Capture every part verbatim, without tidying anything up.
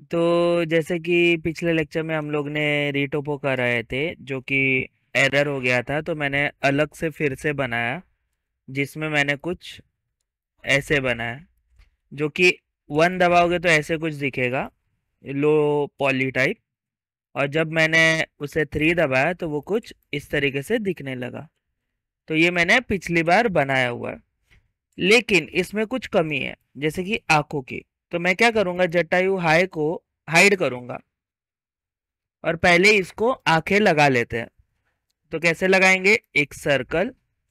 तो जैसे कि पिछले लेक्चर में हम लोग ने रीटोपो कर रहे थे, जो कि एरर हो गया था, तो मैंने अलग से फिर से बनाया, जिसमें मैंने कुछ ऐसे बनाया, जो कि वन दबाओगे तो ऐसे कुछ दिखेगा, लो पॉली टाइप। और जब मैंने उसे थ्री दबाया तो वो कुछ इस तरीके से दिखने लगा। तो ये मैंने पिछली बार बनाया हुआ है, लेकिन इसमें कुछ कमी है, जैसे कि आंखों की। तो मैं क्या करूंगा, जटायु हाई को हाइड करूंगा और पहले इसको आंखें लगा लेते हैं। तो कैसे लगाएंगे, एक सर्कल,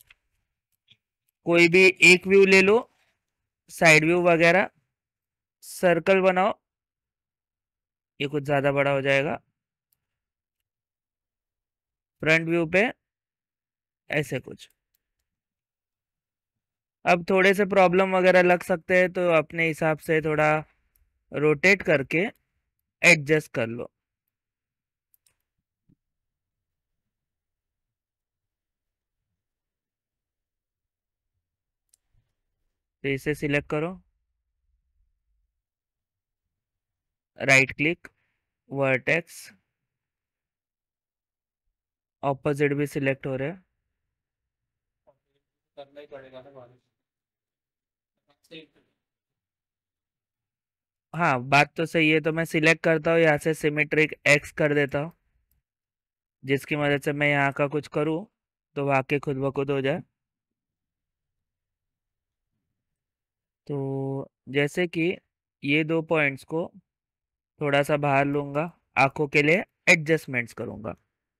कोई भी एक व्यू ले लो, साइड व्यू वगैरह, सर्कल बनाओ। ये कुछ ज्यादा बड़ा हो जाएगा। फ्रंट व्यू पे ऐसे कुछ। अब थोड़े से प्रॉब्लम वगैरह लग सकते हैं, तो अपने हिसाब से थोड़ा रोटेट करके एडजस्ट कर लो। तो इसे सिलेक्ट करो, राइट क्लिक, वर्टेक्स, ऑपोजिट भी सिलेक्ट हो रहे हैं। करना ही पड़ेगा ना बारिश से। हाँ, बात तो सही है। तो मैं सिलेक्ट करता हूँ यहाँ से, सिमेट्रिक एक्स कर देता हूँ, जिसकी मदद से मैं यहाँ का कुछ करूँ तो वाकई खुद ब खुद हो जाए। तो जैसे कि ये दो पॉइंट्स को थोड़ा सा बाहर लूंगा, आंखों के लिए एडजस्टमेंट्स करूंगा।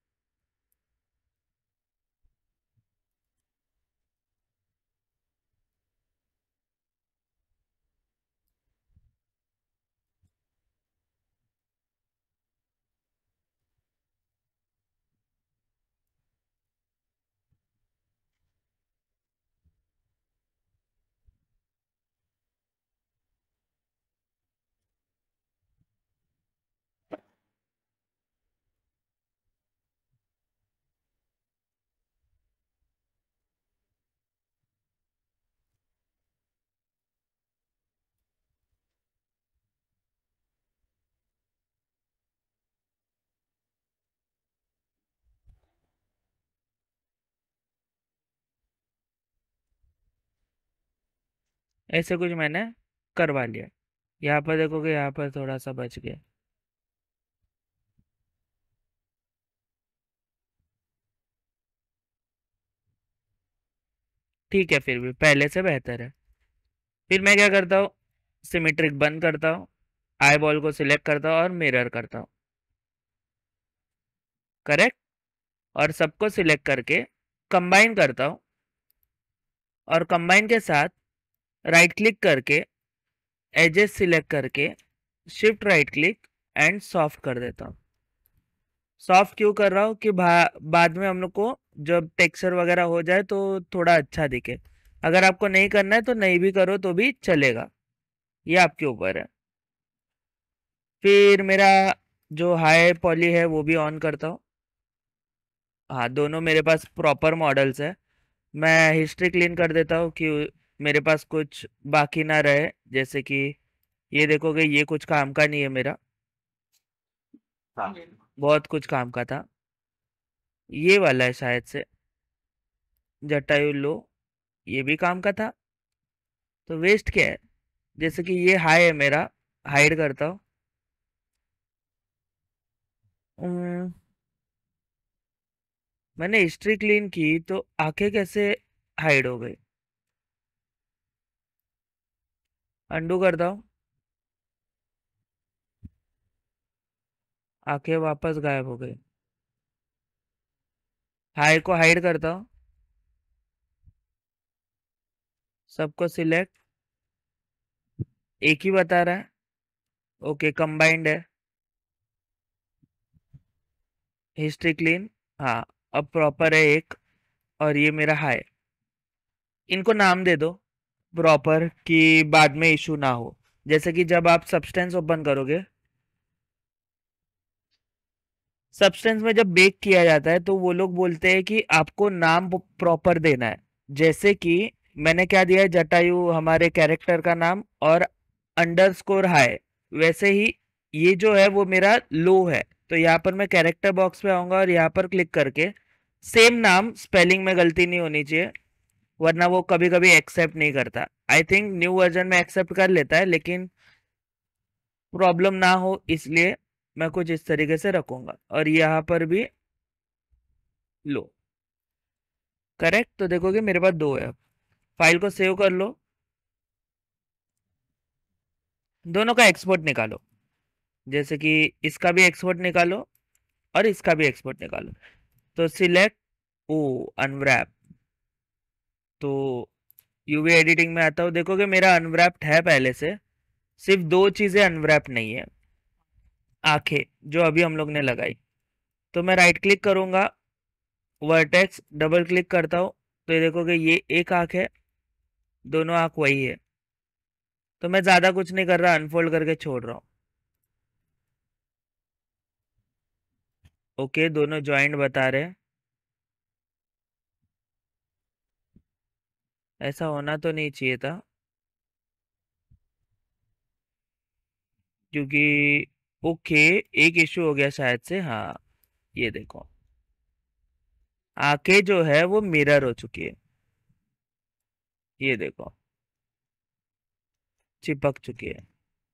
ऐसे कुछ मैंने करवा लिया। यहाँ पर देखोगे, यहाँ पर थोड़ा सा बच गया। ठीक है, फिर भी पहले से बेहतर है। फिर मैं क्या करता हूँ, सिमेट्रिक बंद करता हूँ, आई बॉल को सिलेक्ट करता हूँ और मिरर करता हूँ, करेक्ट। और सबको सिलेक्ट करके कंबाइन करता हूँ, और कंबाइन के साथ राइट क्लिक करके एजेस सिलेक्ट करके shift right click and soft कर देता हूँ। सॉफ्ट क्यों कर रहा हूँ कि बाद में हम लोग को जब टेक्सचर वगैरह हो जाए तो थोड़ा अच्छा दिखे। अगर आपको नहीं करना है तो नहीं भी करो तो भी चलेगा, ये आपके ऊपर है। फिर मेरा जो हाई पॉली है वो भी ऑन करता हूँ। हाँ, दोनों मेरे पास प्रॉपर मॉडल्स है। मैं हिस्ट्री क्लीन कर देता हूँ कि मेरे पास कुछ बाकी ना रहे, जैसे कि ये देखोगे, ये कुछ काम का नहीं है मेरा। हाँ, बहुत कुछ काम का था। ये वाला है शायद से, जटायु लो, ये भी काम का था। तो वेस्ट क्या है, जैसे कि ये हाई है मेरा, हाइड करता हूँ। उम्म, मैंने हिस्ट्री क्लीन की तो आंखें कैसे हाइड हो गई। अंडू करता हूँ, आंखें वापस गायब हो गई। हाई को हाइड करता हूँ, सबको सिलेक्ट, एक ही बता रहा है। ओके, कंबाइंड है। हिस्ट्री क्लीन, हाँ, अब प्रॉपर है एक। और ये मेरा हाई। इनको नाम दे दो प्रॉपर, कि बाद में इशू ना हो। जैसे कि जब आप सब्सटेंस ओपन करोगे, सब्सटेंस में जब बेक किया जाता है तो वो लोग बोलते हैं कि आपको नाम प्रॉपर देना है। जैसे कि मैंने क्या दिया है, जटायु हमारे कैरेक्टर का नाम और अंडरस्कोर हाई, वैसे ही ये जो है वो मेरा लो है, तो यहाँ पर मैं कैरेक्टर बॉक्स पे आऊंगा और यहाँ पर क्लिक करके सेम नाम, स्पेलिंग में गलती नहीं होनी चाहिए वरना वो कभी कभी एक्सेप्ट नहीं करता। आई थिंक न्यू वर्जन में एक्सेप्ट कर लेता है, लेकिन प्रॉब्लम ना हो इसलिए मैं कुछ इस तरीके से रखूंगा। और यहाँ पर भी लो। करेक्ट। तो देखोगे मेरे पास दो है। फाइल को सेव कर लो, दोनों का एक्सपोर्ट निकालो, जैसे कि इसका भी एक्सपोर्ट निकालो और इसका भी एक्सपोर्ट निकालो। तो सिलेक्ट, ओ अनव्रैप, तो यूवी एडिटिंग में आता हूँ, देखोगे मेरा अनव्रैप्ड है पहले से, सिर्फ दो चीजें अनव्रैप नहीं है, आंखें जो अभी हम लोग ने लगाई। तो मैं राइट क्लिक करूंगा, वर्टेक्स डबल क्लिक करता हूँ, तो ये देखोगे ये एक आंख है, दोनों आंख वही है। तो मैं ज्यादा कुछ नहीं कर रहा, अनफोल्ड करके छोड़ रहा हूँ। ओके, दोनों ज्वाइंट बता रहे हैं। ऐसा होना तो नहीं चाहिए था, क्योंकि ओके एक इश्यू हो गया शायद से। हाँ, ये देखो आंखें जो है वो मिरर हो चुकी है, ये देखो चिपक चुकी है।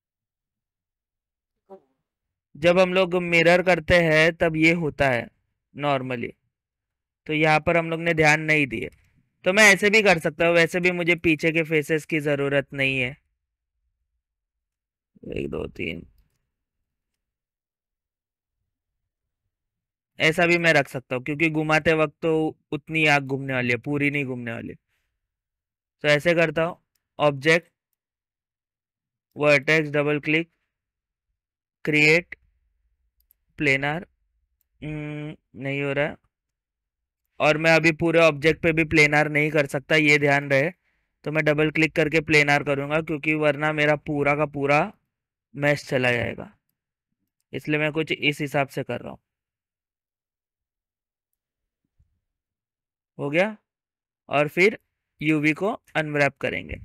जब हम लोग मिरर करते हैं तब ये होता है नॉर्मली, तो यहाँ पर हम लोग ने ध्यान नहीं दिए। तो मैं ऐसे भी कर सकता हूँ, वैसे भी मुझे पीछे के फेसेस की जरूरत नहीं है। एक दो तीन, ऐसा भी मैं रख सकता हूँ, क्योंकि घुमाते वक्त तो उतनी आग घूमने वाली है, पूरी नहीं घूमने वाली। तो ऐसे करता हूँ, object, vertex double click, create planar, नहीं हो रहा है। और मैं अभी पूरे ऑब्जेक्ट पे भी प्लेनार नहीं कर सकता, ये ध्यान रहे। तो मैं डबल क्लिक करके प्लेनार करूंगा, क्योंकि वरना मेरा पूरा का पूरा मैश चला जाएगा, इसलिए मैं कुछ इस हिसाब से कर रहा हूँ। हो गया। और फिर यूवी को अनव्रैप करेंगे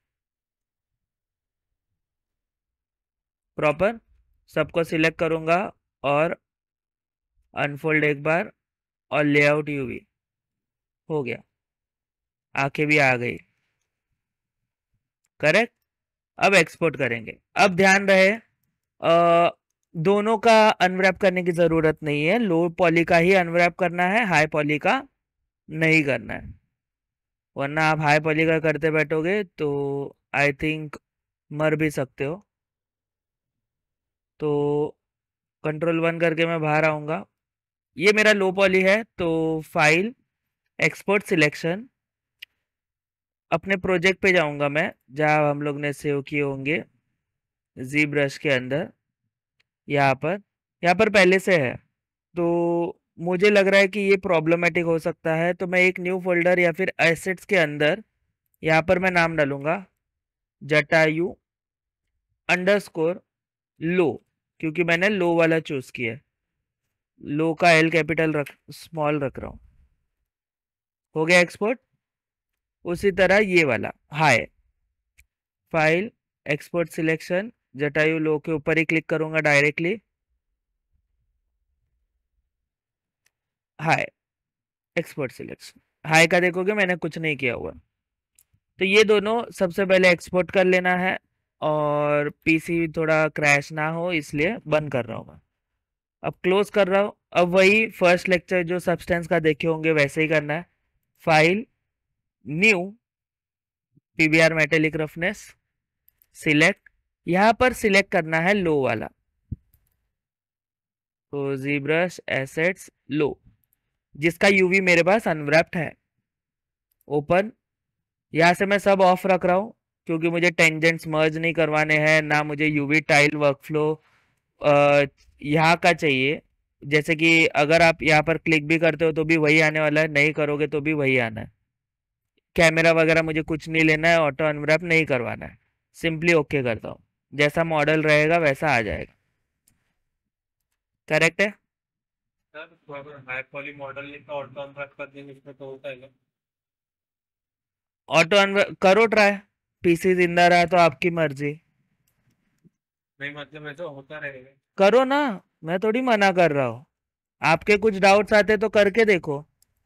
प्रॉपर, सबको सिलेक्ट करूंगा और अनफोल्ड एक बार, और लेआउट यूवी हो गया, आंखें भी आ गई। करेक्ट। अब एक्सपोर्ट करेंगे। अब ध्यान रहे, अ, दोनों का अनव्रैप करने की जरूरत नहीं है, लो पॉली का ही अनव्रैप करना है, हाई पॉली का नहीं करना है, वरना आप हाई पॉली का करते बैठोगे तो आई थिंक मर भी सकते हो। तो कंट्रोल वन करके मैं बाहर आऊंगा, ये मेरा लो पॉली है, तो फाइल, एक्सपोर्ट सिलेक्शन, अपने प्रोजेक्ट पे जाऊंगा मैं जहाँ हम लोग ने सेव किए होंगे, जी ब्रश के अंदर, यहाँ पर, यहाँ पर पहले से है। तो मुझे लग रहा है कि ये प्रॉब्लमेटिक हो सकता है, तो मैं एक न्यू फोल्डर या फिर एसेट्स के अंदर यहाँ पर मैं नाम डालूंगा जटायु अंडरस्कोर लो, क्योंकि मैंने लो वाला चूज किया है, लो का एल कैपिटल रख, स्मॉल रख रहा हूँ। हो गया एक्सपोर्ट। उसी तरह ये वाला high, file, export selection, Jatayu low के ऊपर ही क्लिक करूंगा directly, high, export selection. High का देखोगे मैंने कुछ नहीं किया हुआ। तो ये दोनों सबसे पहले एक्सपोर्ट कर लेना है, और पीसी थोड़ा क्रैश ना हो इसलिए बंद कर रहा हूँ मैं। अब क्लोज कर रहा हूँ। अब वही फर्स्ट लेक्चर जो सब्सटेंस का देखे होंगे वैसे ही करना है, file, new, PBR metallic roughness, select, यहाँ पर सिलेक्ट करना है लो वाला, तो जी ब्रश एसेट्स लो, जिसका यूवी मेरे पास अनव्रैप्ड है, ओपन। यहाँ से मैं सब ऑफ रख रहा हूँ, क्योंकि मुझे टेंजेंट्स मर्ज नहीं करवाने हैं, ना मुझे यूवी टाइल वर्कफ्लो यहाँ का चाहिए। जैसे कि अगर आप यहाँ पर क्लिक भी करते हो तो भी वही आने वाला है, नहीं करोगे तो भी वही आना है। कैमरा वगैरह मुझे कुछ नहीं लेना है, ऑटो अनव्रैप नहीं करवाना है, सिंपली ओके करता हूँ, जैसा मॉडल रहेगा वैसा आ जाएगा। करेक्ट है। सर तो अगर हाई पॉली मॉडल का ऑटो अनरैप कर देंगे इसमें तो होता है क्या? ऑटो अनव्रैप करो ट्राई, पीसी जिंदा रहा तो आपकी मर्जी। नहीं मतलब ऐसा होता रहेगा। करो ना, मैं थोड़ी मना कर रहा हूँ। आपके कुछ डाउट्स आते तो करके देखो,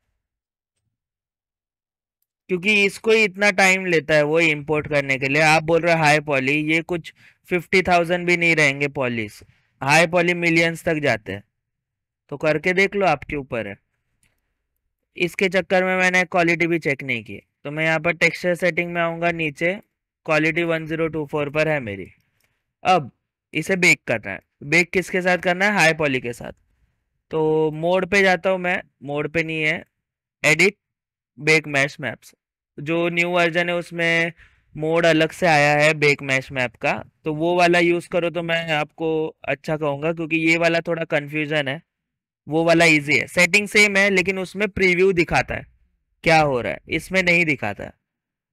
क्योंकि इसको ही इतना टाइम लेता है वो इंपोर्ट करने के लिए। आप बोल रहे हाई पॉली, ये कुछ फिफ्टी थाउजेंड भी नहीं रहेंगे पॉलिस, हाई पॉली मिलियंस तक जाते हैं। तो करके देख लो, आपके ऊपर है। इसके चक्कर में मैंने क्वालिटी भी चेक नहीं की। तो मैं यहाँ पर टेक्सचर सेटिंग में आऊँगा, नीचे quality one zero two four पर है मेरी। अब इसे बेक करना है। बेक किसके साथ करना है? हाई पॉली के साथ। तो मोड पे जाता हूँ मैं, मोड पे नहीं है, एडिट, बेक मैश मैप्स। जो न्यू वर्जन है उसमें मोड अलग से आया है बेक मैश मैप का, तो वो वाला यूज़ करो तो मैं आपको अच्छा कहूँगा, क्योंकि ये वाला थोड़ा कन्फ्यूजन है। वो वाला इजी है, सेटिंग सेम है, लेकिन उसमें प्रीव्यू दिखाता है क्या हो रहा है, इसमें नहीं दिखाता है।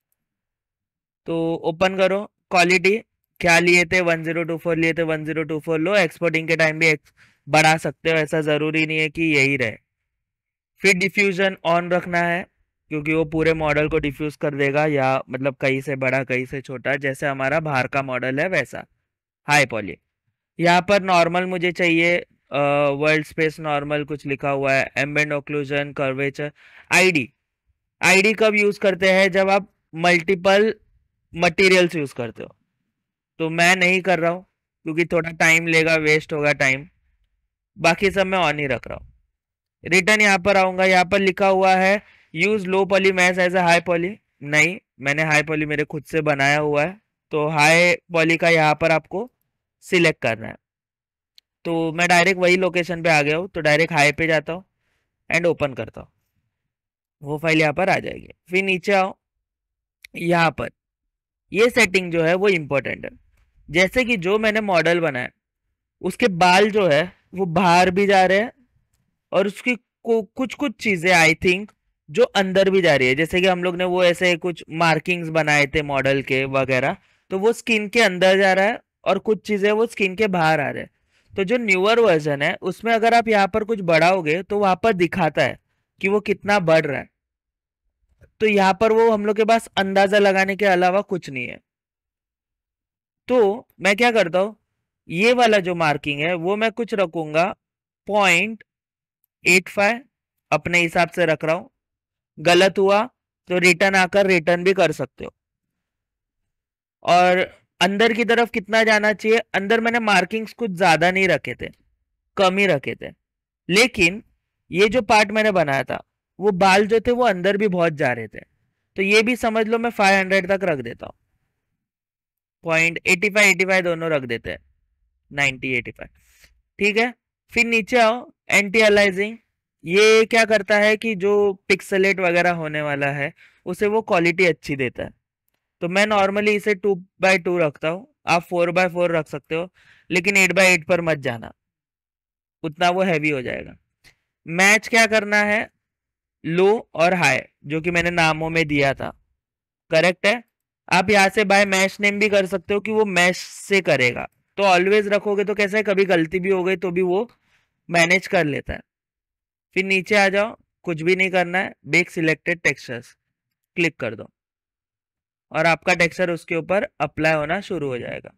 तो ओपन करो, क्वालिटी क्या लिए थे, वन जीरो टू फोर लिए थे, वन जीरो टू फोर लो। एक्सपोर्टिंग के टाइम भी एक्स बढ़ा सकते हो, ऐसा ज़रूरी नहीं है कि यही रहे। फिर डिफ्यूजन ऑन रखना है, क्योंकि वो पूरे मॉडल को डिफ्यूज कर देगा, या मतलब कहीं से बड़ा कहीं से छोटा, जैसे हमारा बाहर का मॉडल है वैसा। High poly. यहाँ पर नॉर्मल मुझे चाहिए, वर्ल्ड स्पेस नॉर्मल कुछ लिखा हुआ है, ambient occlusion curvature. ID, ID कब यूज करते हैं? जब आप मल्टीपल मटेरियल्स यूज करते हो। तो मैं नहीं कर रहा हूँ, क्योंकि थोड़ा टाइम लेगा, वेस्ट होगा टाइम। बाकी सब मैं ऑन ही रख रहा हूँ। रिटर्न यहाँ पर आऊंगा, यहाँ पर लिखा हुआ है use low poly mesh as a high poly. नहीं, मैंने हाई पॉली मेरे खुद से बनाया हुआ है, तो हाई पॉली का यहाँ पर आपको सिलेक्ट करना है। तो मैं डायरेक्ट वही लोकेशन पे आ गया हूँ, तो डायरेक्ट हाई पे जाता हूँ एंड ओपन करता हूँ, वो फाइल यहाँ पर आ जाएगी। फिर नीचे आओ, यहाँ पर ये सेटिंग जो है वो इम्पोर्टेंट है। जैसे कि जो मैंने मॉडल बनाया, उसके बाल जो है वो बाहर भी जा रहे हैं, और उसकी कुछ कुछ चीजें आई थिंक जो अंदर भी जा रही है। जैसे कि हम लोग ने वो ऐसे कुछ मार्किंग्स बनाए थे मॉडल के वगैरह, तो वो स्किन के अंदर जा रहा है, और कुछ चीजें वो स्किन के बाहर आ रहे हैं। तो जो न्यूअर वर्जन है उसमें अगर आप यहाँ पर कुछ बढ़ाओगे तो वहां पर दिखाता है कि वो कितना बढ़ रहा है। तो यहाँ पर वो हम लोग के पास अंदाजा लगाने के अलावा कुछ नहीं है। तो मैं क्या करता हूँ, ये वाला जो मार्किंग है वो मैं कुछ रखूंगा पॉइंट एट फाइव, अपने हिसाब से रख रहा हूँ। गलत हुआ तो रिटर्न आकर रिटर्न भी कर सकते हो। और अंदर की तरफ कितना जाना चाहिए? अंदर मैंने मार्किंग्स कुछ ज्यादा नहीं रखे थे, कम ही रखे थे। लेकिन ये जो पार्ट मैंने बनाया था, वो बाल जो थे वो अंदर भी बहुत जा रहे थे, तो ये भी समझ लो मैं फाइव हंड्रेड तक रख देता हूँ। Point eighty five eighty five दोनों रख देते हैं, नाइनटी एटी फाइव। ठीक है। फिर नीचे आओ, एंटी अलाइजिंग। ये क्या करता है कि जो पिक्सलेट वगैरह होने वाला है उसे वो क्वालिटी अच्छी देता है। तो मैं नॉर्मली इसे टू बाय टू रखता हूँ, आप फोर बाय फोर रख सकते हो, लेकिन एट बाय एट पर मत जाना, उतना वो हैवी हो जाएगा। मैच क्या करना है? लो और हाई, जो कि मैंने नामों में दिया था, करेक्ट है। आप यहाँ से बाय मैच नेम भी कर सकते हो कि वो मैच से करेगा। तो ऑलवेज रखोगे तो कैसा है, कभी गलती भी हो गई तो भी वो मैनेज कर लेता है। फिर नीचे आ जाओ, कुछ भी नहीं करना है, बेक सिलेक्टेड टेक्सचर्स क्लिक कर दो, और आपका टेक्सचर उसके ऊपर अप्लाई होना शुरू हो जाएगा।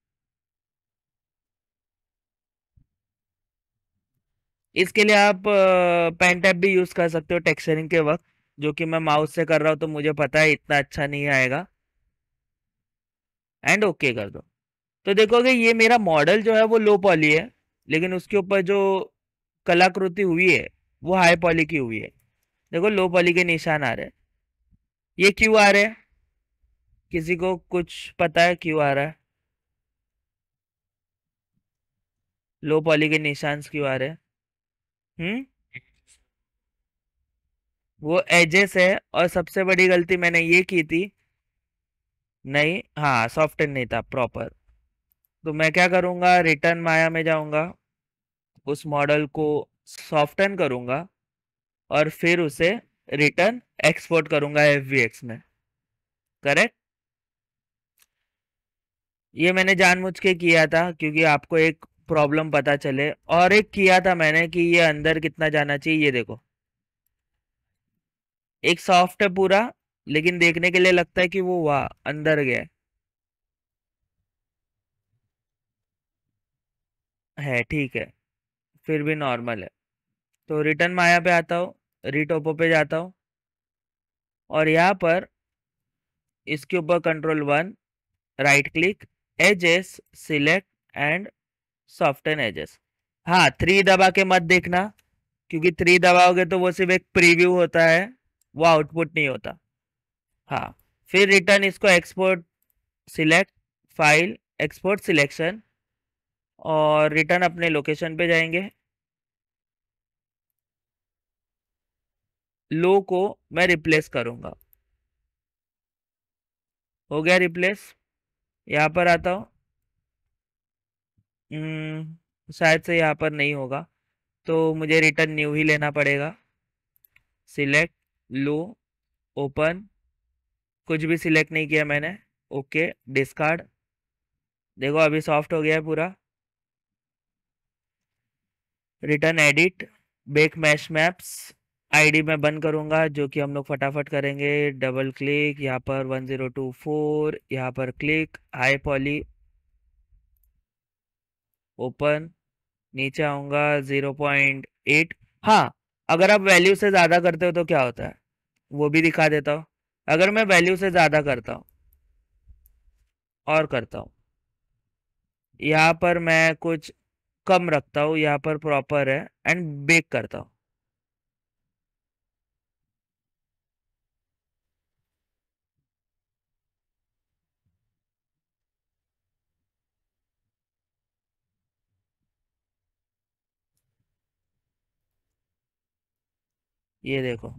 इसके लिए आप पेन टैप भी यूज कर सकते हो टेक्सचरिंग के वक्त, जो कि मैं माउस से कर रहा हूँ तो मुझे पता है इतना अच्छा नहीं आएगा। एंड ओके कर दो, तो देखोगे ये मेरा मॉडल जो है वो लो पॉली है, लेकिन उसके ऊपर जो कलाकृति हुई है वो हाई पॉली की हुई है। देखो लो पॉली के निशान आ रहे हैं। ये क्यों आ रहे हैं? किसी को कुछ पता है क्यों आ रहा है? लो पॉली के निशान क्यों आ रहे हैं? हम्म वो एजेस है, और सबसे बड़ी गलती मैंने ये की थी, नहीं, हाँ, सॉफ्टन नहीं था प्रॉपर। तो मैं क्या करूंगा, रिटर्न माया में जाऊंगा, उस मॉडल को सॉफ्टन करूंगा, और फिर उसे रिटर्न एक्सपोर्ट करूंगा एफवीएक्स में, करेक्ट। ये मैंने जानबूझ के किया था क्योंकि आपको एक प्रॉब्लम पता चले, और एक किया था मैंने कि ये अंदर कितना जाना चाहिए, ये देखो, एक सॉफ्ट है पूरा, लेकिन देखने के लिए लगता है कि वो वाह अंदर गया है। है, ठीक है, फिर भी नॉर्मल है। तो रिटर्न माया पे आता हूँ, रीटोपो पे जाता हूँ और यहाँ पर इसके ऊपर control one, right click, edges select and soften edges. हाँ, थ्री दबा के मत देखना, क्योंकि थ्री दबाओगे तो वो सिर्फ एक प्रीव्यू होता है, वो आउटपुट नहीं होता। हाँ, फिर रिटर्न इसको export, select file, export selection, और रिटर्न अपने लोकेशन पे जाएंगे। लो को मैं रिप्लेस करूंगा, हो गया रिप्लेस। यहाँ पर आता हूँ, हम्म, शायद से यहाँ पर नहीं होगा, तो मुझे रिटर्न न्यू ही लेना पड़ेगा। सिलेक्ट, लो, ओपन, कुछ भी सिलेक्ट नहीं किया मैंने, ओके, डिस्कार्ड। देखो अभी सॉफ्ट हो गया है पूरा। Return edit, bake mesh maps, ID में बंद करूंगा, जो कि हम लोग फटाफट करेंगे। डबल क्लिक, यहाँ पर वन ज़ीरो टू फोर, यहाँ पर क्लिक, हाई पॉली, ओपन, नीचे आऊंगा ज़ीरो पॉइंट एट। हाँ, अगर आप वैल्यू से ज़्यादा करते हो तो क्या होता है वो भी दिखा देता हूँ। अगर मैं वैल्यू से ज़्यादा करता हूँ और करता हूँ, यहाँ पर मैं कुछ कम रखता हूँ, यहाँ पर प्रॉपर है, एंड बेक करता हूँ। ये देखो,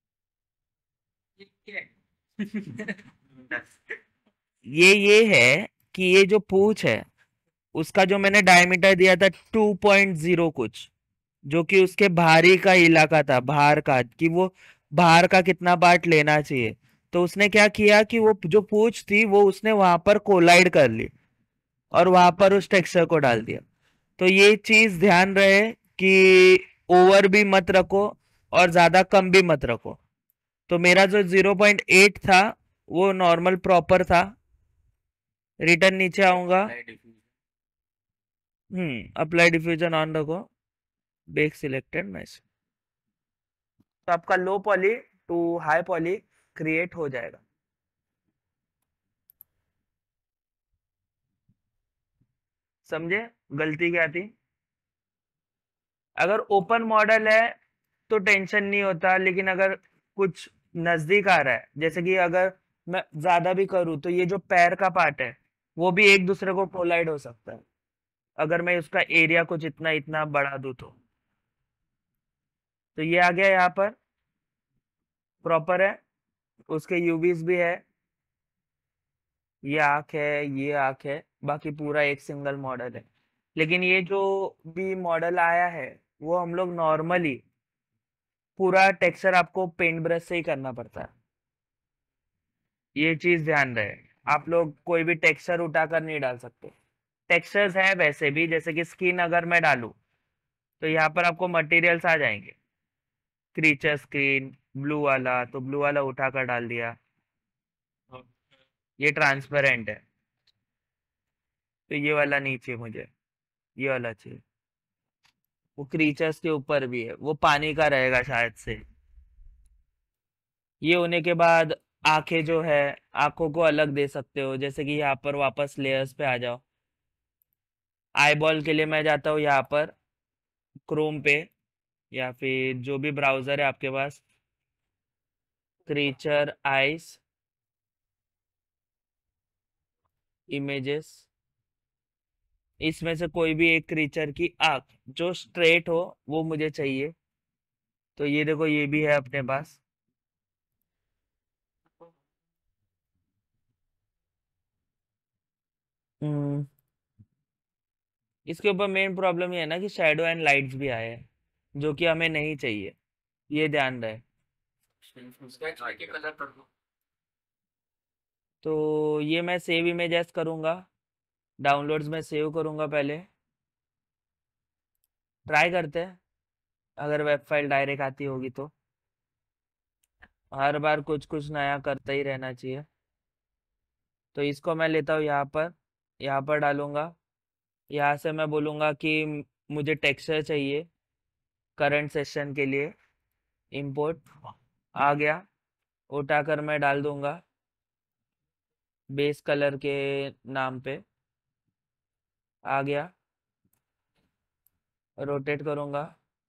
ये ये है कि ये जो पूछ है उसका जो मैंने डायमीटर दिया था टू पॉइंट ज़ीरो कुछ, जो कि उसके बाहरी का इलाका था, बाहर का, कि वो बाहर का कितना पार्ट लेना चाहिए। तो उसने क्या किया कि वो जो पूछ थी वो उसने वहां पर कोलाइड कर ली और वहां पर उस टेक्सचर को डाल दिया। तो ये चीज ध्यान रहे कि ओवर भी मत रखो और ज्यादा कम भी मत रखो। तो मेरा जो ज़ीरो पॉइंट एट था वो नॉर्मल प्रॉपर था। रिटर्न नीचे आऊंगा, हम्म, अप्लाई डिफ्यूजन ऑन रखो, बेक सिलेक्टेड मैच, तो आपका low poly to high poly create हो जाएगा। समझे गलती क्या थी? अगर ओपन मॉडल है तो टेंशन नहीं होता, लेकिन अगर कुछ नजदीक आ रहा है, जैसे कि अगर मैं ज्यादा भी करूँ तो ये जो पैर का पार्ट है वो भी एक दूसरे को कोलाइड हो सकता है, अगर मैं उसका एरिया कुछ इतना इतना बढ़ा दूं तो। तो ये आ गया, यहाँ पर प्रॉपर है, उसके यूवीज भी है, ये आंख है, ये आंख है, बाकी पूरा एक सिंगल मॉडल है। लेकिन ये जो भी मॉडल आया है वो हम लोग नॉर्मली पूरा टेक्सचर आपको पेंट ब्रश से ही करना पड़ता है, ये चीज ध्यान रहे। आप लोग कोई भी टेक्सचर उठाकर नहीं डाल सकते। टेक्सचर्स हैं वैसे भी, जैसे कि स्किन अगर मैं डालूं तो यहाँ पर आपको मटेरियल्स आ जाएंगे, क्रीचर स्क्रीन, ब्लू वाला, तो ब्लू वाला उठाकर डाल दिया, ये ट्रांसपेरेंट है, तो ये वाला नहीं चाहिए मुझे, ये वाला चाहिए। वो क्रीचर्स के ऊपर भी है, वो पानी का रहेगा शायद से। ये होने के बाद आंखें जो है, आंखों को अलग दे सकते हो, जैसे कि यहाँ पर वापस लेयर्स पे आ जाओ। आई बॉल के लिए मैं जाता हूँ यहाँ पर क्रोम पे, या फिर जो भी ब्राउजर है आपके पास, क्रीचर आइस, इमेजेस, इसमें से कोई भी एक क्रीचर की आंख जो स्ट्रेट हो वो मुझे चाहिए। तो ये देखो, ये भी है अपने पास। हम्म, इसके ऊपर मेन प्रॉब्लम ये है ना कि शैडो एंड लाइट्स भी आए हैं, जो कि हमें नहीं चाहिए, ये ध्यान रहे। तो ये मैं सेव इमेजेस करूँगा, डाउनलोड्स में सेव करूँगा पहले, ट्राई करते हैं अगर वेब फाइल डायरेक्ट आती होगी तो। हर बार कुछ कुछ नया करता ही रहना चाहिए। तो इसको मैं लेता हूँ यहाँ पर, यहाँ पर डालूंगा, यहाँ से मैं बोलूँगा कि मुझे टेक्सचर चाहिए करंट सेशन के लिए, इंपोर्ट आ गया, उठाकर मैं डाल दूंगा बेस कलर के नाम पे, आ गया, रोटेट करूँगा,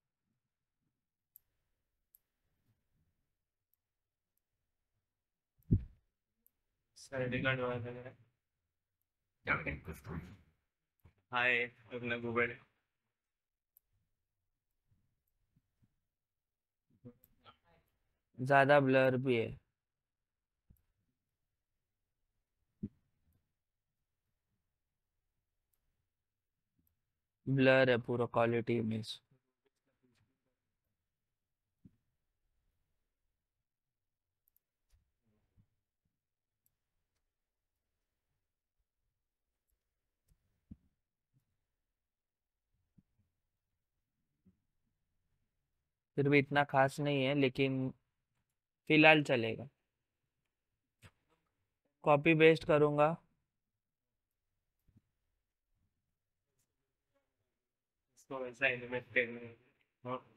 साइड का डिवाइस है। हाय अपना गूगल। ज़्यादा ब्लर भी है। ब्लर है पूरा क्वालिटी इमेज। फिर भी इतना खास नहीं है, लेकिन फिलहाल चलेगा। कॉपी पेस्ट करूँगा, इसको वैसा एनिमेट करना है।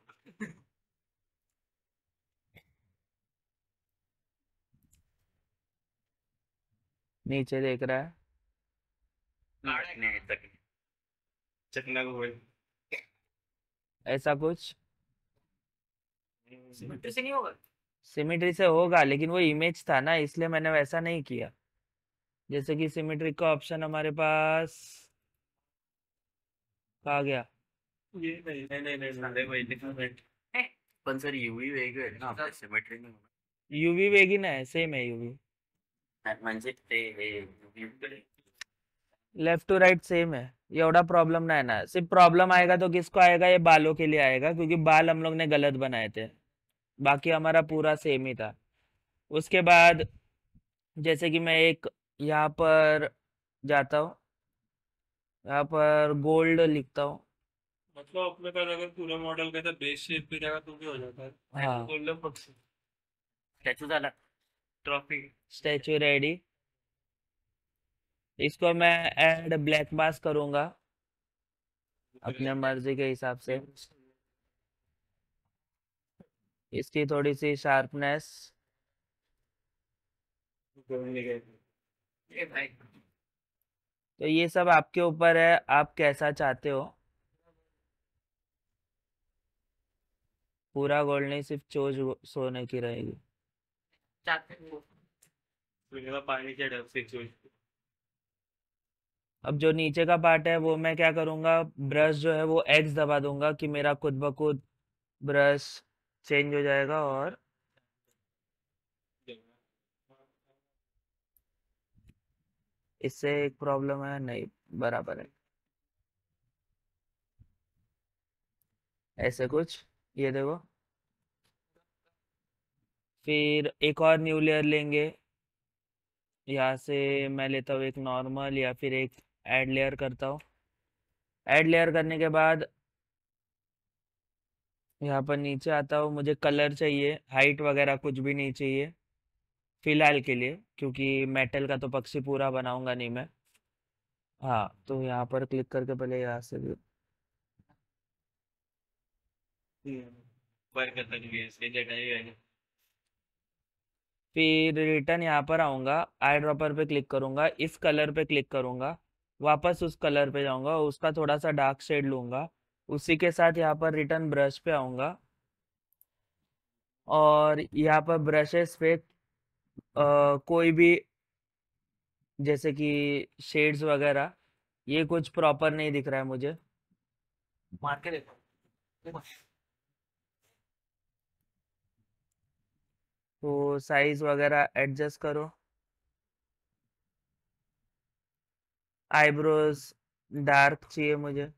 नीचे देख रहा है, नहीं तक चकना गूगल। ऐसा कुछ सिमेट्री से नहीं होगा। सिमिट्री से होगा, लेकिन वो इमेज था ना, इसलिए मैंने वैसा नहीं किया। जैसे कि सिमिट्री का ऑप्शन हमारे पास आ गया। ये नहीं नहीं नहीं नहीं सारे वही डिफरेंट है। पण सर यूवी वेगळं ना आपल्या सिमेट्री में यूवी वेगी ना है, सेम है यूवी, म्हणजे ते हे UV left to right same है, ये एवढा प्रॉब्लम नहीं ना। सिर्फ प्रॉब्लम आएगा तो किसको आएगा, ये बालों के लिए आएगा, क्योंकि बाल हम लोग ने गलत बनाए थे। बाकी हमारा पूरा सेम ही था। उसके बाद जैसे कि मैं एक यहाँ पर जाता हूँ, यहाँ पर गोल्ड लिखता हूँ। मतलब अपने पास अगर पूरा मॉडल का बेस शेप पे जाएगा तो भी हो जाता है। हाँ, गोल्डन पक्ष स्टैचू झाला ट्रॉफी। Statue ready. इसको मैं ऐड ब्लैक मास्क करूँगा अपने मर्जी के हिसाब से। इसकी थोड़ी सी शार्पनेस, ये भाई तो ये सब आपके ऊपर है, आप कैसा चाहते हो। पूरा गोल्ड नहीं, सिर्फ चोज सोने की रहेगी। चाहते हो तुझे पानी के डर से चोई। अब जो नीचे का पार्ट है वो मैं क्या करूँगा, ब्रश जो है वो एक्स दबा दूंगा कि मेरा खुद ब खुद ब्रश चेंज हो जाएगा। और इससे एक प्रॉब्लम है, नहीं बराबर है, ऐसे कुछ, ये देखो। फिर एक और न्यू लेयर लेंगे, यहाँ से मैं लेता हूँ एक नॉर्मल, या फिर एक ऐड लेयर करता हूँ। ऐड लेयर करने के बाद यहाँ पर नीचे आता हूँ, मुझे कलर चाहिए, हाइट वगैरह कुछ भी नहीं चाहिए फिलहाल के लिए, क्योंकि मेटल का तो पक्षी पूरा बनाऊंगा नहीं मैं। हाँ, तो यहाँ पर क्लिक करके पहले यहाँ से भी, पर करता नहीं है इसके जगह ही है। फिर रिटर्न यहाँ पर आऊँगा, आई ड्रॉपर पे क्लिक करूँगा, इस कलर पे क्लिक करूँगा, वापस उस कलर पे जाऊँगा, उसका थोड़ा सा डार्क शेड लूँगा, उसी के साथ यहाँ पर रिटर्न ब्रश पे आऊँगा, और यहाँ पर ब्रशेस पे अ, कोई भी, जैसे कि शेड्स वगैरह, ये कुछ प्रॉपर नहीं दिख रहा है मुझे, मार के देखो देखो। तो साइज वगैरह एडजस्ट करो। आईब्रोज डार्क चाहिए मुझे,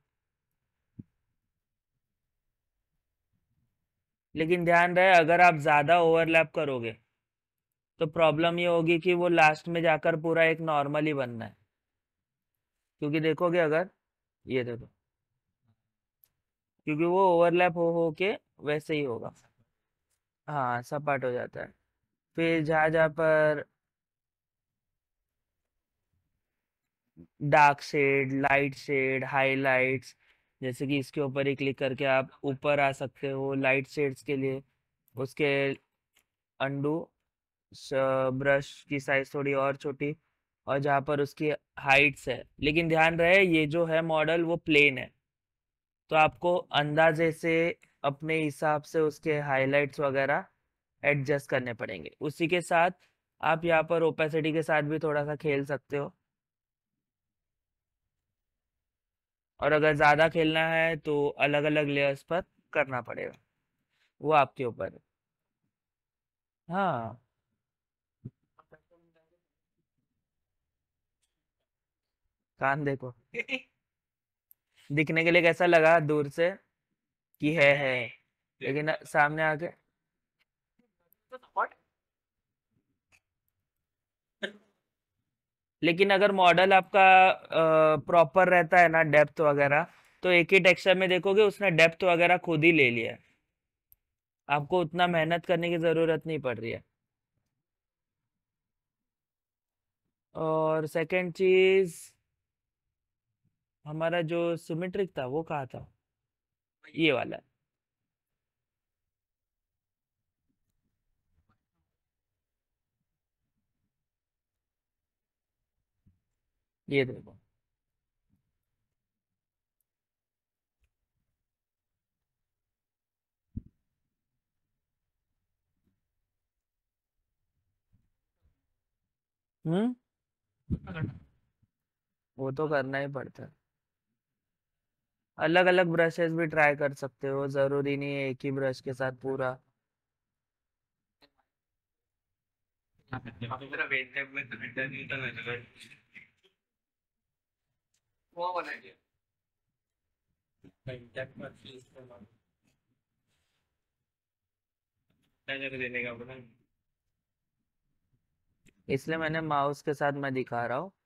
लेकिन ध्यान रहे अगर आप ज़्यादा ओवरलैप करोगे तो प्रॉब्लम ये होगी कि वो लास्ट में जाकर पूरा एक नॉर्मल ही बनना है, क्योंकि देखोगे अगर, ये देखो, क्योंकि वो ओवरलैप हो हो के वैसे ही होगा। हाँ, सपाट हो जाता है। फिर जहाँ जहाँ पर dark shade, light shade, highlights. जैसे कि इसके ऊपर ही क्लिक करके आप ऊपर आ सकते हो लाइट शेड्स के लिए। उसके अंडू, ब्रश की साइज थोड़ी और छोटी, और जहाँ पर उसकी हाइट्स है, लेकिन ध्यान रहे ये जो है मॉडल वो प्लेन है, तो आपको अंदाजे से अपने हिसाब से उसके हाइलाइट्स वगैरह एडजस्ट करने पड़ेंगे। उसी के साथ आप यहाँ पर ओपेसिटी के साथ भी थोड़ा सा खेल सकते हो, और अगर ज़्यादा खेलना है तो अलग अलग लेयर्स पर करना पड़ेगा, वो आपके ऊपर है। हाँ, कान देखो। दिखने के लिए कैसा लगा दूर से कि है है लेकिन सामने आके लेकिन अगर मॉडल आपका प्रॉपर रहता है ना, डेप्थ वगैरह, तो एक ही टेक्सचर में देखोगे उसने डेप्थ वगैरह खुद ही ले लिया है, आपको उतना मेहनत करने की ज़रूरत नहीं पड़ रही है। और सेकंड चीज़, हमारा जो सिमेट्रिक था वो कहाँ था, ये वाला। ये देखो, हम्म, वो तो करना ही पड़ता है। अलग अलग ब्रशेस भी ट्राई कर सकते हो, ज़रूरी नहीं है एक ही ब्रश के साथ पूरा। मेरा वेट टाइप में घंटा नहीं था मैंने वो बना दिया घंटा का फीस करना जगह देने का बना इसलिए मैंने माउस के साथ मैं दिखा रहा हूँ।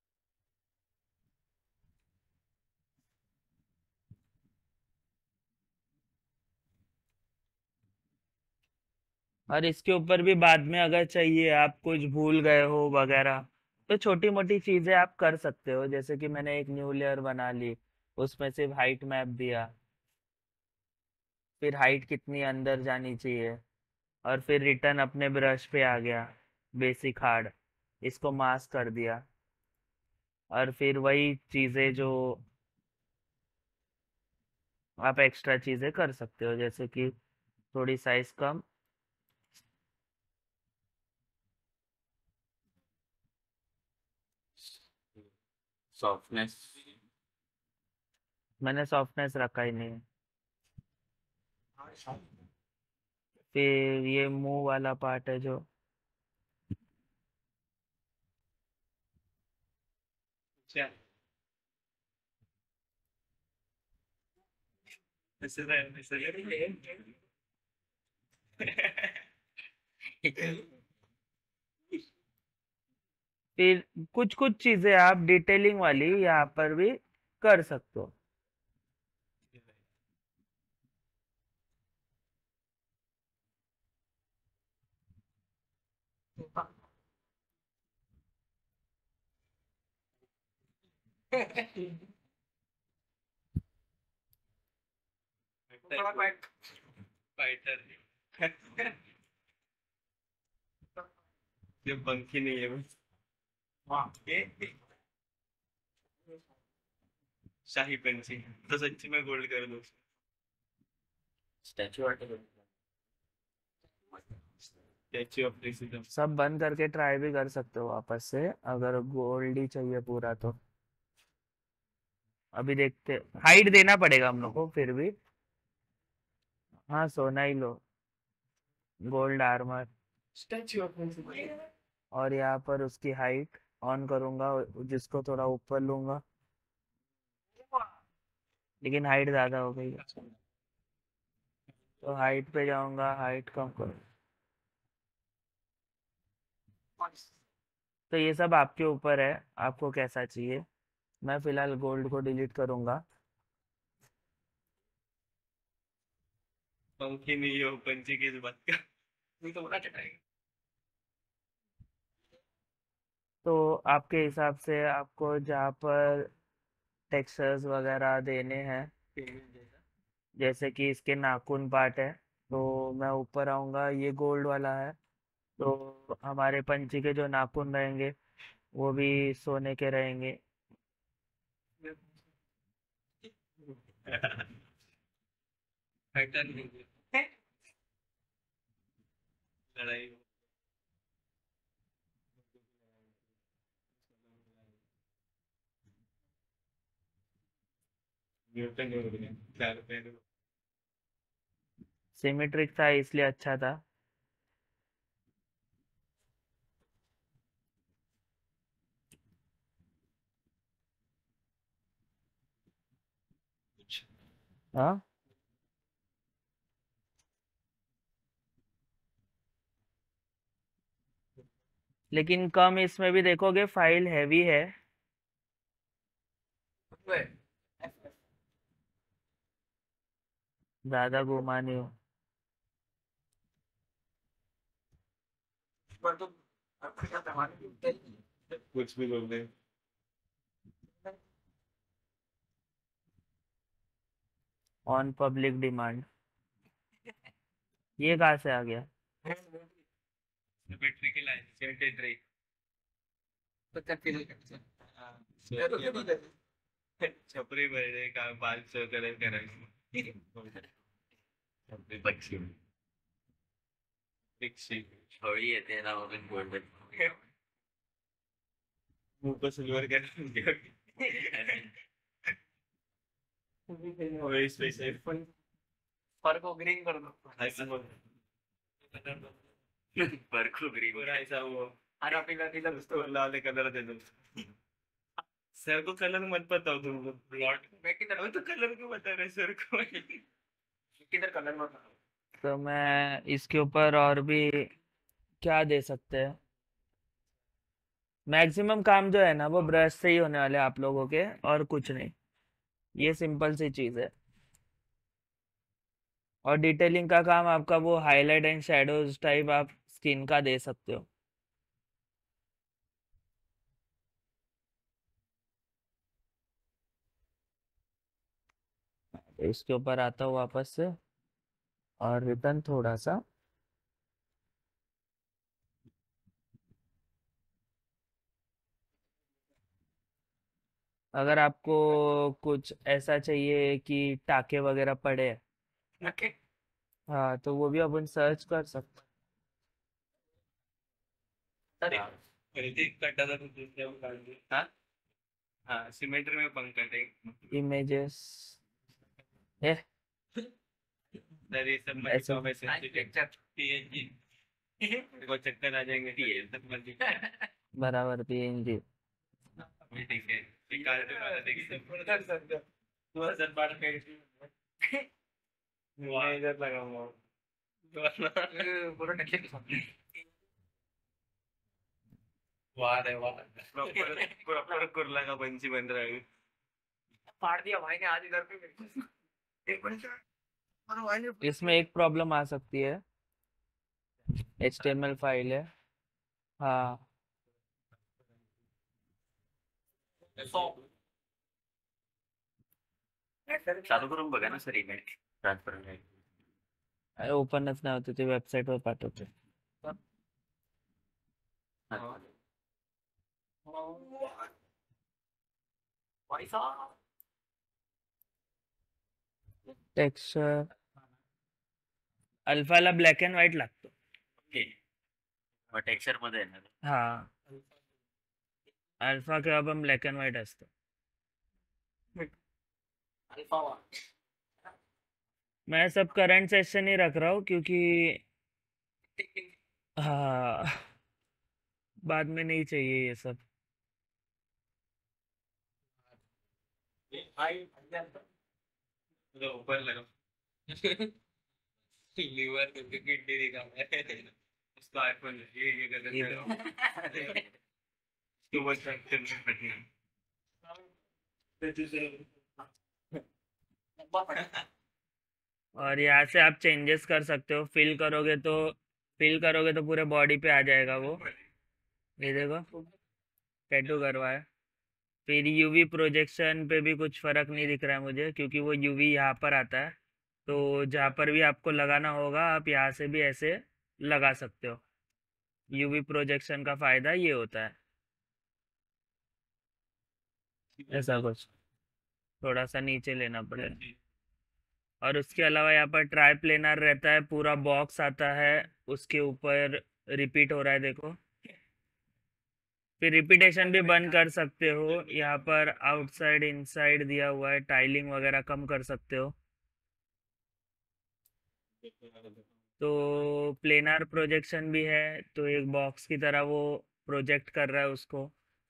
और इसके ऊपर भी बाद में अगर चाहिए, आप कुछ भूल गए हो वगैरह, तो छोटी मोटी चीज़ें आप कर सकते हो। जैसे कि मैंने एक न्यू लेयर बना ली, उसमें सिर्फ हाइट मैप दिया, फिर हाइट कितनी अंदर जानी चाहिए, और फिर रिटर्न अपने ब्रश पे आ गया, बेसिक हार्ड, इसको मास्क कर दिया। और फिर वही चीज़ें जो आप एक्स्ट्रा चीज़ें कर सकते हो, जैसे कि थोड़ी साइज कम, सॉफ्टनेस मैंने सॉफ्टनेस रखा ही नहीं है। फिर ये मुंह वाला पार्ट है जो, अच्छा ऐसे रहे ऐसे रहे फिर कुछ कुछ चीजें आप डिटेलिंग वाली यहाँ पर भी कर सकते हो। थोड़ा फाइट फाइटर ये पंखी नहीं है बस वाह ये शाही पंछी तो सच्ची में गोल्ड कर दो statue art statue of racism सब बंद करके ट्राई भी कर सकते हो वापस से, अगर गोल्ड ही चाहिए पूरा तो। अभी देखते, हाइट देना पड़ेगा हम लोग को फिर भी। हाँ, सोना ही लो, gold armour. Statue of racism और यहाँ पर उसकी हाइट ऑन करूंगा, जिसको थोड़ा ऊपर लूंगा, लेकिन हाइट ज़्यादा हो गई है, तो हाइट पे जाऊंगा, हाइट कम करूँ। तो ये सब आपके ऊपर है, आपको कैसा चाहिए। मैं फिलहाल गोल्ड को डिलीट करूंगा। पंखी नहीं हो पंछी की इस बात का नहीं तो बड़ा चटाएगा तो आपके हिसाब से आपको जहाँ पर टेक्सचर्स वगैरह देने हैं, जैसे कि इसके नाखून पार्ट है, तो मैं ऊपर आऊँगा, ये गोल्ड वाला है, तो हमारे पंछी के जो नाखून रहेंगे वो भी सोने के रहेंगे। लड़ाई सिमेट्रिक था इसलिए अच्छा था। हाँ, लेकिन कम इसमें भी देखोगे फाइल हैवी है। ज्यादा घुमा नहीं हो। कुछ भी बोल दे। ऑन पब्लिक डिमांड, ये कहाँ से आ गया? बैटरी की लाइन सेवेंटी थ्री छपरी बरडे का पाच सौ कलर करायचं पक्षी पक्षी होळी येते ना म्हणून गोल्ड मुख सिल्वर कर होळी स्पेशल पण फर्क को ग्रीन कर दो ऐसा बोल फर्क को ग्रीन और ऐसा वो हरा पीला नीला तो लाल कलर दे दो सर को कलर मत बताओ तुम प्लॉट मैं किधर तो कलर क्यों बता रहे सर को किधर कलर मत तो मैं इसके ऊपर और भी क्या दे सकते हैं? मैक्सिमम काम जो है ना वो ब्रश से ही होने वाले हैं आप लोगों के, और कुछ नहीं। ये सिंपल सी चीज़ है। और डिटेलिंग का काम आपका वो हाईलाइट एंड शैडोज टाइप आप स्किन का दे सकते हो। तो इसके ऊपर आता हूँ वापस से, और रिटर्न थोड़ा सा। अगर आपको कुछ ऐसा चाहिए कि टाके वगैरह पड़े, ओके हाँ, तो वो भी अपन सर्च कर सकते अरे ते कटाला तो दुसऱ्या काढली हां हां सिमेट्री में पंकज है हैं। इमेजेस ए सर ये सब ऐसे मल्टीकॉम है पीएनजी को चक्कर आ जाएंगे टीएल तक मर्जी बराबर पीएनजी। ठीक है ये कार्टून वाला देखिए दो हजार बारह का मैं इधर लगाऊंगा पूरा टेक्स्ट वाह रे वाह प्रॉपर प्रॉपर कुर्ला का पंछी बन रहा है फाड़ दिया भाई ने आज इधर पे एक मिनट और भाई ने इसमें एक प्रॉब्लम आ सकती है, H T M L file है। हाँ, चालू करून बघा ना सर इमेज ट्रान्सफर ओपनच नाही होते ते, वेबसाईटवर पाठवते। टेक्स्चर अल्फाला ब्लॅक अँड व्हाईट लागतो। ओके मग टेक्स्चर मध्ये येणार हाँ, अल्फा किंवा पण ब्लॅक अँड व्हाईट असतो। मैं सब करंट सेशन ही रख रहा हूँ क्योंकि हाँ, बाद में नहीं चाहिए ये सब। ऊपर लगा लीवर करके किडनी दिखा उसको आईफोन ये ये कर सुबह और यहाँ से आप चेंजेस कर सकते हो। फिल करोगे तो फिल करोगे तो पूरे बॉडी पे आ जाएगा वो। ये देखो, टैटू करवाया। फिर यूवी प्रोजेक्शन पे भी कुछ फ़र्क नहीं दिख रहा है मुझे, क्योंकि वो यूवी यहाँ पर आता है। तो जहाँ पर भी आपको लगाना होगा आप यहाँ से भी ऐसे लगा सकते हो। यूवी प्रोजेक्शन का फ़ायदा ये होता है। ऐसा कुछ थोड़ा सा नीचे लेना पड़ेगा। और उसके अलावा यहाँ पर ट्राई प्लेनर रहता है, पूरा बॉक्स आता है, उसके ऊपर रिपीट हो रहा है देखो। फिर रिपीटेशन भी बंद कर सकते हो। यहाँ पर आउटसाइड इनसाइड दिया हुआ है, टाइलिंग वगैरह कम कर सकते हो। तो प्लेनर प्रोजेक्शन भी है, तो एक बॉक्स की तरह वो प्रोजेक्ट कर रहा है उसको।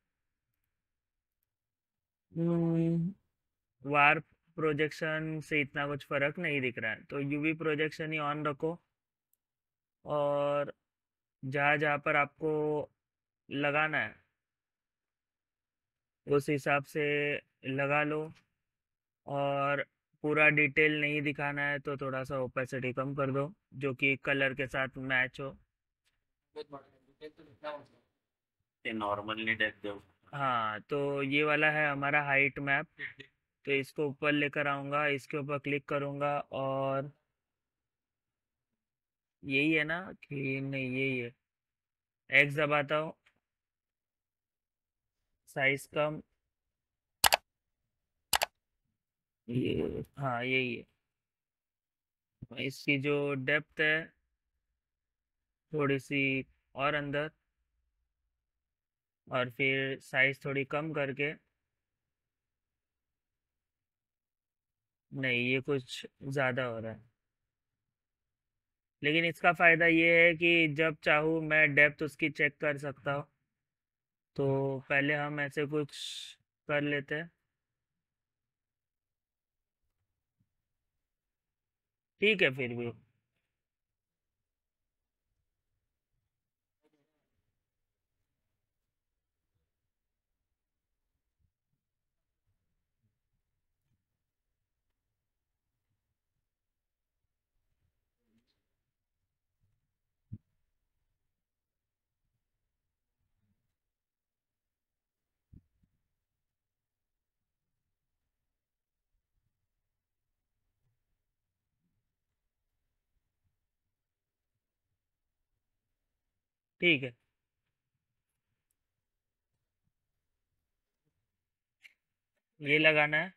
वार्प प्रोजेक्शन से इतना कुछ फ़र्क नहीं दिख रहा है, तो यूवी प्रोजेक्शन ही ऑन रखो। और जहाँ जहाँ पर आपको लगाना है उस हिसाब से लगा लो। और पूरा डिटेल नहीं दिखाना है तो थोड़ा सा ओपेसिटी कम कर दो, जो कि कलर के साथ मैच हो। नॉर्मली देख दो। हाँ, तो ये वाला है हमारा हाइट मैप। तो इसको ऊपर लेकर आऊँगा, इसके ऊपर क्लिक करूँगा और यही है ना कि नहीं, यही है। एक्स दबाता हूँ, साइज कम, ये हाँ यही है। इसकी जो डेप्थ है थोड़ी सी और अंदर, और फिर साइज थोड़ी कम करके, नहीं ये कुछ ज़्यादा हो रहा है। लेकिन इसका फ़ायदा ये है कि जब चाहूँ मैं डेप्थ उसकी चेक कर सकता हूँ। तो पहले हम ऐसे कुछ कर लेते हैं। ठीक है फिर भी। ठीक है, ये लगाना है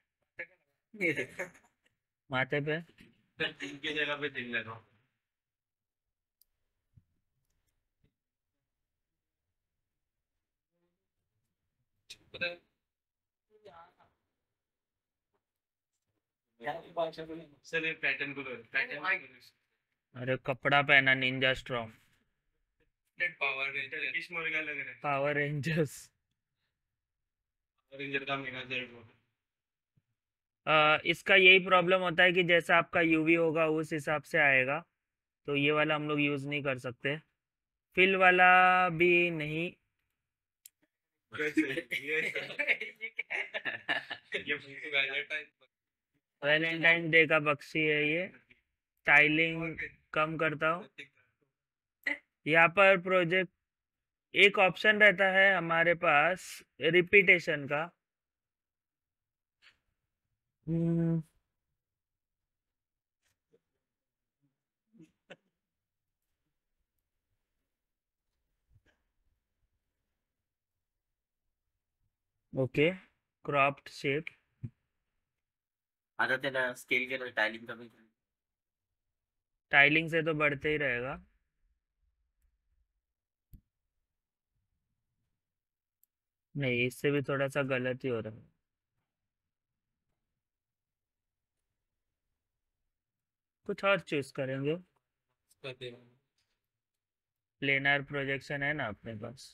माथे पे। तीन की जगह पे तीन लगाओ। चलिए पैटर्न को पैटर्न। अरे कपड़ा पहना निंजा स्ट्रॉम, पावर रेंजर किस मुर्गा लग रहा है? Power rangers. पावर रेंजर का मेगा जेड वो। आ, इसका यही प्रॉब्लम होता है कि जैसा आपका यूवी होगा उस हिसाब से आएगा। तो ये वाला हम लोग यूज़ नहीं कर सकते, फिल वाला भी नहीं। वैलेंटाइन डे का बक्सी है ये। टाइलिंग कम करता हूँ। यहाँ पर प्रोजेक्ट एक ऑप्शन रहता है हमारे पास रिपीटेशन का। Hmm, okay, cropped shape. आता त्याला स्केल केलं टायलिंग कमी केलं. टाइलिंग से तो बढ़ते ही रहेगा। नहीं, इससे भी थोड़ा सा गलत ही हो रहा है। कुछ और चूज करेंगे। प्लेनर प्रोजेक्शन है ना अपने पास।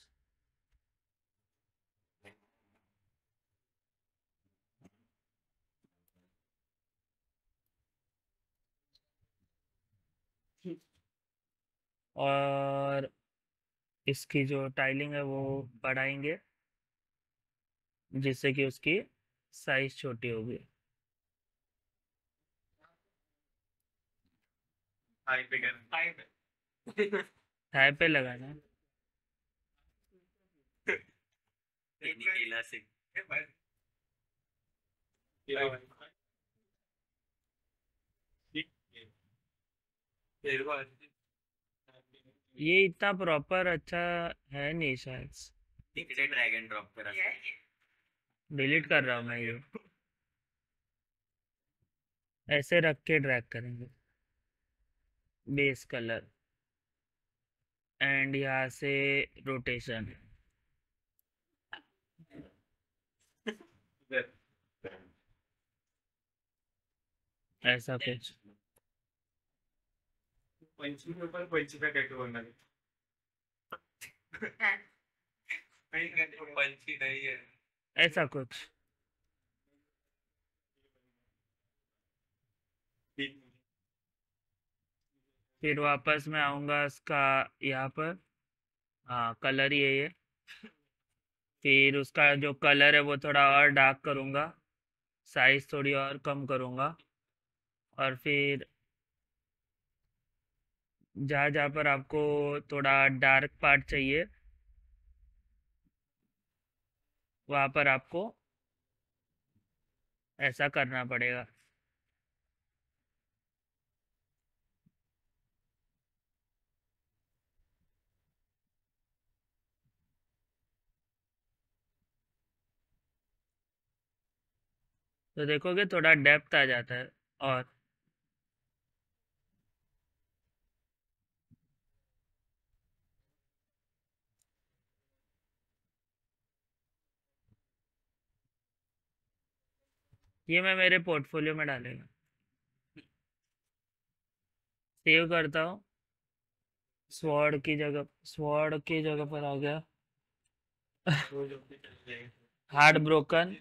और इसकी जो टाइलिंग है वो बढ़ाएंगे, जिससे कि उसकी साइज छोटी होगी। हाई पे कर हाई पे. थाई पे लगाना है। केला से ये इतना प्रॉपर अच्छा है नहीं शायद। ड्रैग एंड ड्रॉप करा डिलीट कर रहा हूँ मैं ये। ऐसे रख के ड्रैग करेंगे बेस कलर एंड यहाँ से रोटेशन ऐसा कुछ। पंची के ऊपर पंची का टैटू बनना पंची नहीं है ऐसा कुछ। फिर वापस मैं आऊँगा इसका यहाँ पर। हाँ कलर ही है ये। फिर उसका जो कलर है वो थोड़ा और डार्क करूँगा, साइज थोड़ी और कम करूँगा, और फिर जहाँ जहाँ पर आपको थोड़ा डार्क पार्ट चाहिए वहाँ पर आपको ऐसा करना पड़ेगा। तो देखोगे थोड़ा डेप्थ आ जाता है। और ये मैं मेरे पोर्टफोलियो में डालेगा। सेव करता हूँ। स्वॉर्ड की जगह स्वॉर्ड की जगह पर आ गया हार्ड ब्रोकन।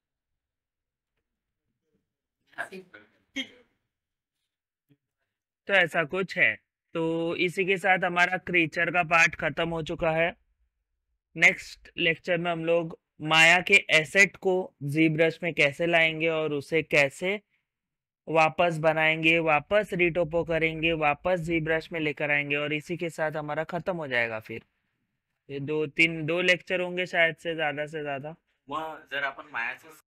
तो ऐसा कुछ है। तो इसी के साथ हमारा क्रीचर का पार्ट खत्म हो चुका है। नेक्स्ट लेक्चर में हम लोग माया के एसेट को जी ब्रश में कैसे लाएंगे और उसे कैसे वापस बनाएंगे, वापस रिटोपो करेंगे, वापस जी ब्रश में लेकर आएंगे, और इसी के साथ हमारा खत्म हो जाएगा। फिर ये दो तीन दो लेक्चर होंगे शायद से ज्यादा से ज्यादा। मग जर आपण मायाचं